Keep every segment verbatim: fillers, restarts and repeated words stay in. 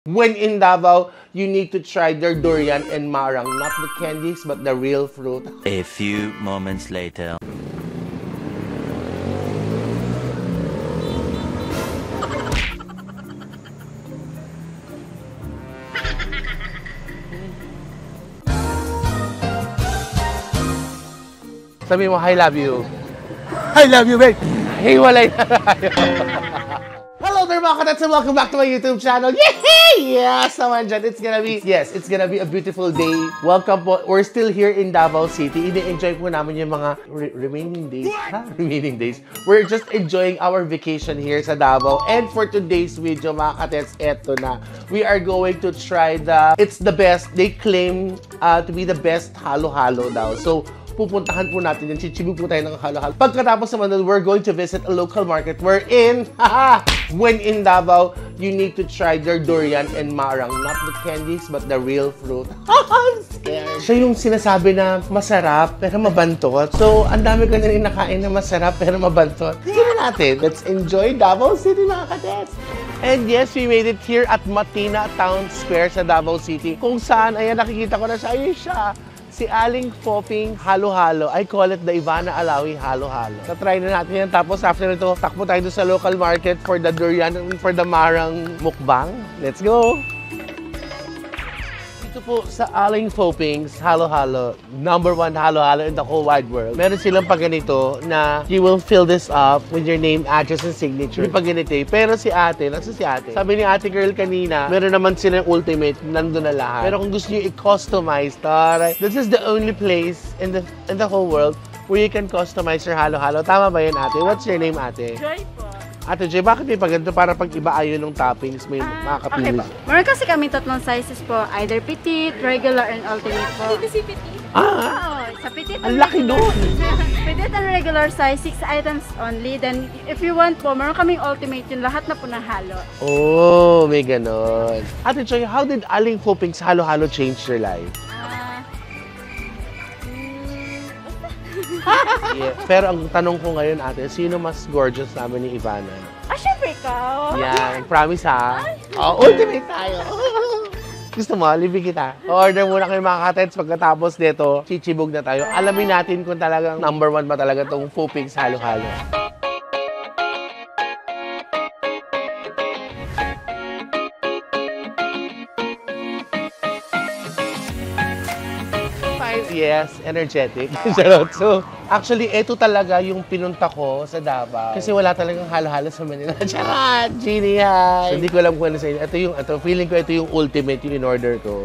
When in Davao, you need to try their durian and marang. Not the candies, but the real fruit. A few moments later. Sabi mo, I love you. I love you, babe. Hiwalay na tayo. Hello there mga kadets and welcome back to my YouTube channel. Yay! Yes, naman dyan. It's gonna be, yes, it's gonna be a beautiful day. Welcome po. We're still here in Davao City. Ini-enjoy po namin yung mga re remaining days. Ha? Remaining days. We're just enjoying our vacation here sa Davao. And for today's video mga kadets, eto na. We are going to try the, it's the best, they claim uh, to be the best halo-halo daw. So, pupuntahan po natin yan. Chichibog po tayo ng halo-halo. Pagkatapos naman nun, we're going to visit a local market wherein, haha, when in Davao, you need to try their durian and marang. Not the candies, but the real fruit. I'm scared. Siya yung sinasabi na masarap, pero mabantot. So, ang dami ko na rin nakain na masarap, pero mabantot. Sige natin. Let's enjoy Davao City, mga kadets. And yes, we made it here at Matina Town Square sa Davao City. Kung saan, ayan, nakikita ko na siya. Ayun siya. Si Aling Poping Halo-Halo. I call it the Ivana Alawi Halo-Halo. So, try na natin yan. Tapos, after nito, takbo tayo sa local market for the durian and for the marang mukbang. Let's go! Dito po sa Aling Poping's Halo-Halo, number one Halo-Halo in the whole wide world. Meron silang paganito na you will fill this up with your name, address, and signature. Yung paganito eh. Pero si ate, nasa si ate? Sabi ni ate girl kanina, meron naman silang ultimate, nandun na lahat. Pero kung gusto nyo i-customize, taray, this is the only place in the in the whole world where you can customize your Halo-Halo. Tama ba yun, ate? What's your name, ate? Joy po. Ate Joy, bakit may paganto para pag iba ayaw ng toppings, may Uh, makakapili? okay po. Meron kasi kami tatlong sizes po. Either petite, regular, and ultimate po. Dito si Petit. Ah! Oo, sa petite Ang and laki regular- nun! Petite and regular size, six items only. Then, if you want po, meron kaming ultimate yung lahat na po na halo. Oh, may ganon. Ate Joy, how did Aling Poping's Halo-Halo change your life? Ah, Yeah. Pero ang tanong ko ngayon, ate, sino mas gorgeous namin ni Ivana? ah, syempre ikaw. Yan, promise ha. Oh, ultimate tayo. Gusto mo, libig kita. Order muna kayo mga katets. Pagkatapos dito, chichibog na tayo. Alamin natin kung talagang number one ba talaga itong Poping's Halo-Halo. Yes, energetic. So, actually, ito talaga yung pinunta ko sa Davao. Kasi wala talagang halo-halo sa Manila. Charot! Genie, hi! So, hindi ko alam kung ano sa inyo. Ito yung, ito, feeling ko ito yung ultimate, yung in-order ko.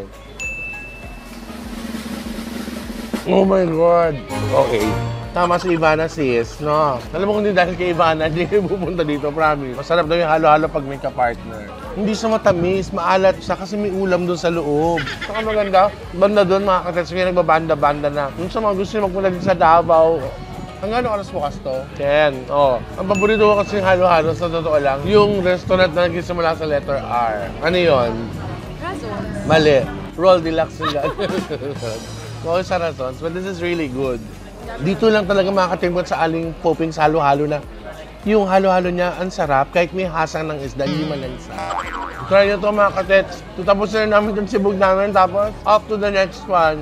Oh my God! Okay. Tama si Ivana, sis, no? Alam mo kung hindi dahil kay Ivana, hindi kayo pupunta dito, promise. Masarap daw yung halo-halo pag may ka-partner. Hindi siya matamis, maalat siya kasi may ulam doon sa loob. Saka maganda, banda doon mga katets, may nagbabanda-banda na. Kung sa mga gusto nyo magpunta din sa Davao, hanggang ano oras bukas to? ten. Oh. Ang paborito ko kasi halo-halo, sa totoo lang, yung restaurant na nagsisimula sa letter R. Ano yun? Razons. Mali. Roll Deluxe yung okay sa Razons, but this is really good. Dito lang talaga makakatimbot sa Aling Poping's Halo-Halo na yung halo-halo niya, ang sarap. Kahit may hasang ng isda, hindi malansa. Try nyo ito mga katets. Tutapos na namin itong sibog namin. Tapos, off to the next one.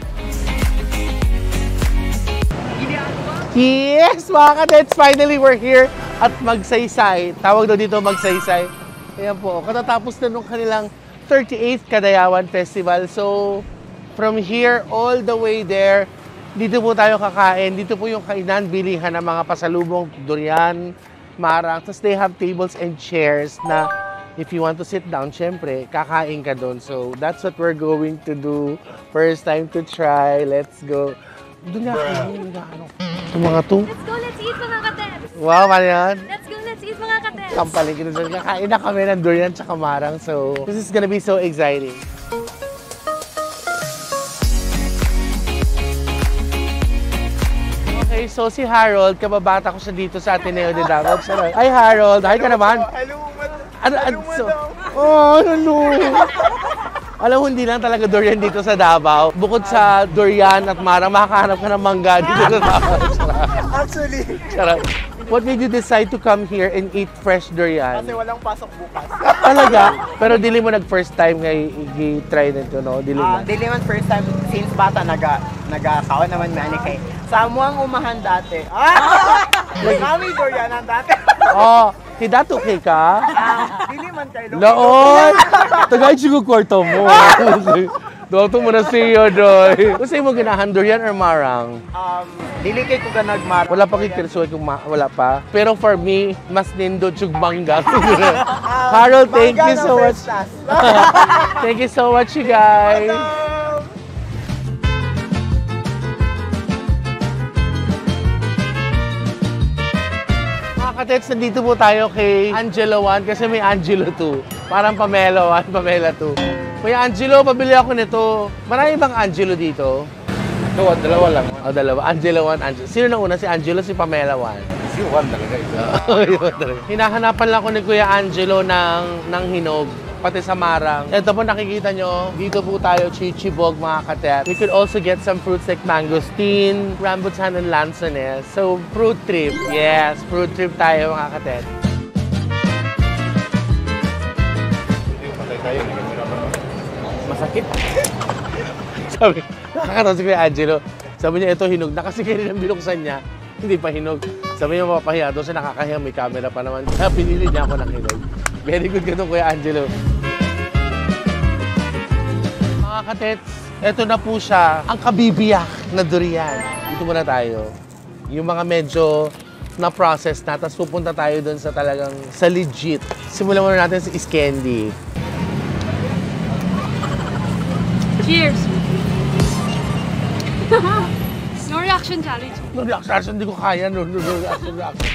Yes, mga katets! Finally, we're here at Magsaysay. Tawag daw dito Magsaysay. Ayan po, katatapos na nung kanilang thirty-eighth Kadayawan Festival. So, from here all the way there, dito po tayo kakain. Dito po yung kainan, bilihan ng mga pasalubong, durian, marang. Tapos they have tables and chairs na if you want to sit down, syempre, kakain ka doon. So that's what we're going to do. First time to try. Let's go. Doon na ako. Yung mga to. Let's go, let's eat mga katets. Wow, ano yan? Let's go, let's eat mga katets. Kampaling kita doon. Kakain na kami ng durian tsaka marang. So this is gonna be so exciting. Okay, so si Harold, kababata ko siya dito sa Ateneo de Davao. Hi Harold, hi ka naman. Hello, Ano, ano, so, oh, hello. Alam mo, hindi lang talaga durian dito sa Davao. Bukod sa durian at marang, makakahanap ka ng mangga dito sa Davao. Actually, Charot. What made you decide to come here and eat fresh durian? Kasi walang pasok bukas. Talaga? Pero dili mo nag-first time ngay i-try nito, no? Dili Ah, mo. dili man first time since bata naga nagakaon naman man kay. Sa mo ang umahan dati. Ah! Kami durianan dati. Oh, hidato kay ka? Ah, dili man kay Lo. Laon! Tagay sigo kwarto mo. Doto mo na siya, doy. Kung sa'yo mo ginahan, durian or marang? Um, dili kay ko ka nagmar. Wala pa kay Kirsoy kung ma- wala pa. Pero for me, mas nindo chug mangga. Harold, thank you so much. Thank you so much, you guys. Mga katets, nandito po tayo kay Angelo one kasi may Angelo two. Parang Pamela one, Pamela two. Kuya Angelo, pabili ako nito. Marami bang Angelo dito? Ito, dalawa lang. O, dalawa. Angelo one, Angelo. Sino na una? Si Angelo, si Pamela one. Si Juan talaga ito. Hinahanapan lang ako ni Kuya Angelo ng, ng hinog, pati sa marang. Ito po nakikita nyo, dito po tayo, chichibog mga katet. We could also get some fruits like mangosteen, rambutan, and lansones. So, fruit trip. Yes, fruit trip tayo mga katet. Patay tayo, Masakit. Sabi, nakakatawa si Kuya Angelo. Sabi niya, ito hinog na kasi kaya nang binuksan niya, hindi pa hinog. Sabi niya, mapapahiya doon sa nakakahiya, may camera pa naman. Kaya pinili niya ako ng hinog. Very good ka doon, Kuya Angelo. Mga katets, ito na po siya, ang kabibiyak na durian. Dito muna tayo. Yung mga medyo na-process na, tapos pupunta tayo doon sa talagang, sa legit. Simulan muna natin sa Iskendi. Cheers! No reaction challenge. No reaction, hindi ko kaya. No, no, no reaction, reaction.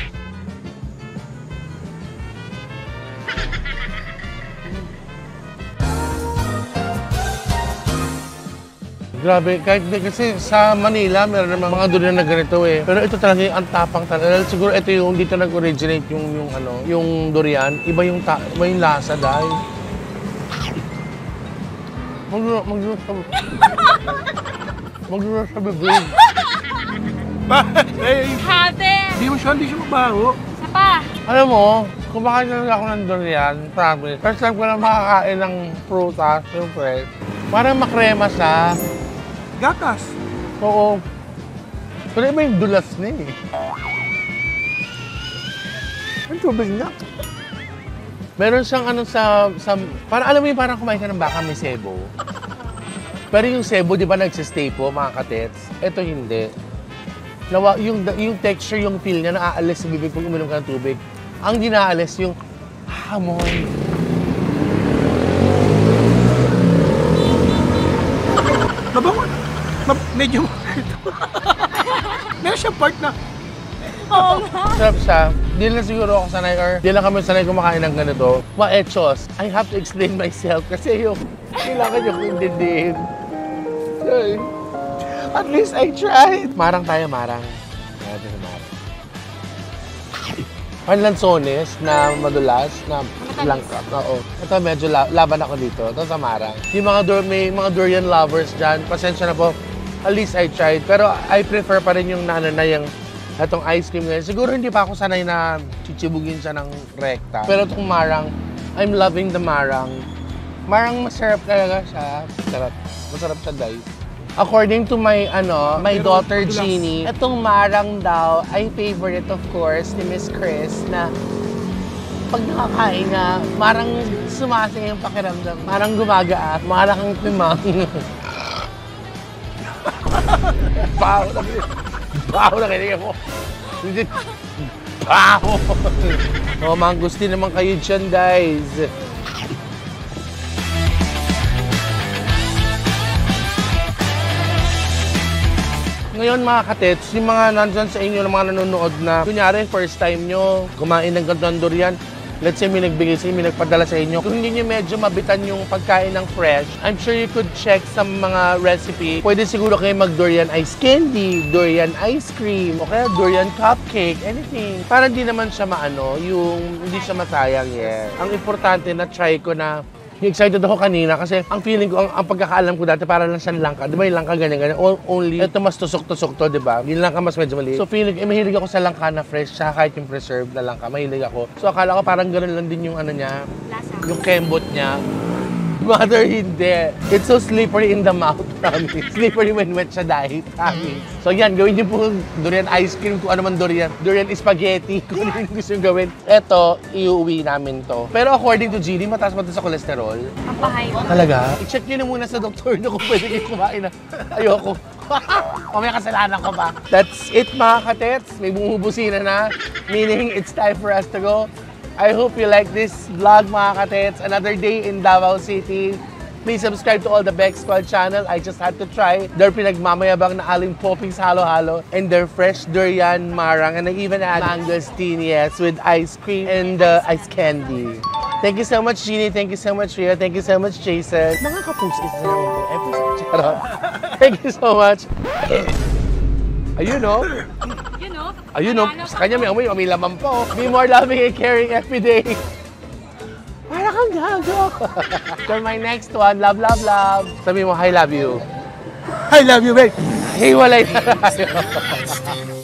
Grabe, kahit di kasi sa Manila, meron naman mga durian na ganito eh. Pero ito talaga yung ang tapang talaga. Siguro ito yung dito nag-originate yung, yung ano, yung durian. Iba yung, ta iba yung lasa dahil. Magduro, magduro sa... Magduro sa bibig. Hate! Hindi mo siya, hindi siya mabaho. Isa pa! Alam mo, kumakain talaga ako ng durian, promise. First time ko lang makakain ng prutas, yung fresh. Parang makrema siya. Gatas. Oo. Pero iba yung dulas niya eh. Ang tubig na. Meron siyang ano sa, sa... Parang alam mo yung parang kumain ka ng baka may sebo. Pero yung sebo, di ba nagsistay po, mga katets? Ito hindi. Nawa, yung, yung texture, yung feel niya, naaalis sa bibig pag uminom ka ng tubig. Ang di naaalis, yung hamon. Mabango. Ma- medyo... Meron siya part na... Oo nga! Sarap siya. Di lang siguro ako sanay or di lang kami sanay kumakain ng ganito. Ma-echos, I have to explain myself kasi yung kailangan yung intindihin. Ay, at least I tried. Marang tayo, marang. Marang tayo, marang. Panlansones na madulas, na langkap. Oo. Ito medyo la laban ako dito. Ito sa marang. Yung mga, dur may mga durian lovers dyan, pasensya na po. At least I tried. Pero I prefer pa rin yung nana na yung itong ice cream ngayon. Siguro hindi pa ako sanay na chichibugin siya ng rekta. Pero itong marang, I'm loving the marang. Marang masarap talaga siya. Masarap. Masarap siya, guys. According to my, ano, my daughter Jeannie, itong marang daw ay favorite, of course, ni Miss Chris na pag nakakain na, marang sumasaya yung pakiramdam. Marang gumagaat, marang kang timang. Baho na Baho na kailangan mo. Baho! O, mangustin naman kayo dyan, guys. Ngayon mga katets, yung mga nandyan sa inyo, ng mga nanonood na, kunyari, first time nyo, kumain ng ganito ng durian, let's say may nagbigay sa inyo, may nagpadala sa inyo. Kung hindi nyo medyo mabitan yung pagkain ng fresh, I'm sure you could check sa mga recipe. Pwede siguro kayo mag-durian ice candy, durian ice cream, o kaya durian cupcake, anything. Para hindi naman siya maano, yung hindi siya masayang, yeah. Ang importante na try ko na Excited ako kanina kasi ang feeling ko, ang, ang pagkakaalam ko dati para lang siyang langka. Di ba yung langka ganyan-ganyan? Only, ito mas tusok-tusok to, di ba? Yung langka mas medyo maliit. So feeling ko, eh, mahilig ako sa langka na fresh, siya kahit yung preserved na langka, mahilig ako. So akala ko parang gano'n lang din yung ano niya, Lasa. yung kembot niya. Mother, hindi. It's so slippery in the mouth, promise. Slippery when wet siya dahil, promise. So yan, gawin niyo po durian ice cream, kung ano man durian. Durian spaghetti, kung ano yung gusto yung gawin. Eto, iuwi namin to. Pero according to Gini, mataas pa to sa cholesterol. Pampahay. Talaga? I-check niyo na muna sa doktor na kung pwede kayo kumain na. Ayoko. O may kasalanan ko pa. That's it, mga katets. May bumubusina na. Meaning, it's time for us to go. I hope you like this vlog, mga katets. Another day in Davao City. Please subscribe to all the Beck Squad channel. I just had to try their pinagmamayabang na aling poppings halo-halo and their fresh durian marang, and I even add mangosteen, yes, with ice cream and uh, ice candy. Thank you so much, Jeannie. Thank you so much, Ria. Thank you so much, Jason. Nakaka-post is na naman po. Episode. Charot. Thank you so much. Ayun, no? You know? Ayun, no? Sa kanya may amoy, may laman po. Be more loving and caring every day. Para kang gago. For my next one, love, love, love. Sabi mo, I love you. I love you, babe. Hiwalay na tayo.